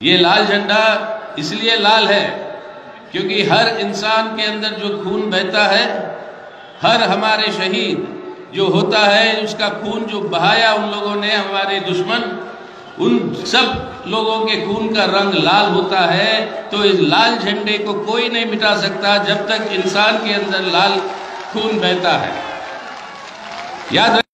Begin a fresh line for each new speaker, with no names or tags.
ये लाल झंडा इसलिए लाल है क्योंकि हर इंसान के अंदर जो खून बहता है, हर हमारे शहीद जो होता है, उसका खून जो बहाया उन लोगों ने, हमारे दुश्मन, उन सब लोगों के खून का रंग लाल होता है। तो इस लाल झंडे को कोई नहीं मिटा सकता जब तक इंसान के अंदर लाल खून बहता है। याद